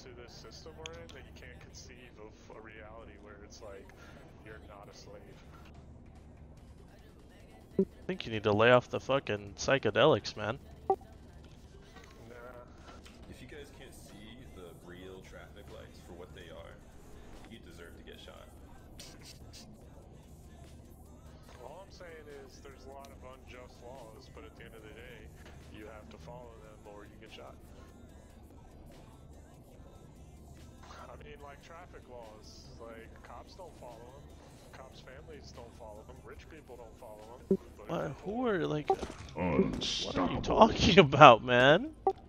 into this system we're in that you can't conceive of a reality where it's like you're not a slave. I think you need to lay off the fucking psychedelics, man. Nah. If you guys can't see the real traffic lights for what they are, you deserve to get shot. All I'm saying is there's a lot of unjust laws, but at the end of the day, you have to follow them or you get shot. I mean, like traffic laws, like cops don't follow them. Cops' families don't follow them. Rich people don't follow them. Who are like? What are you Unstoppable. talking about, man?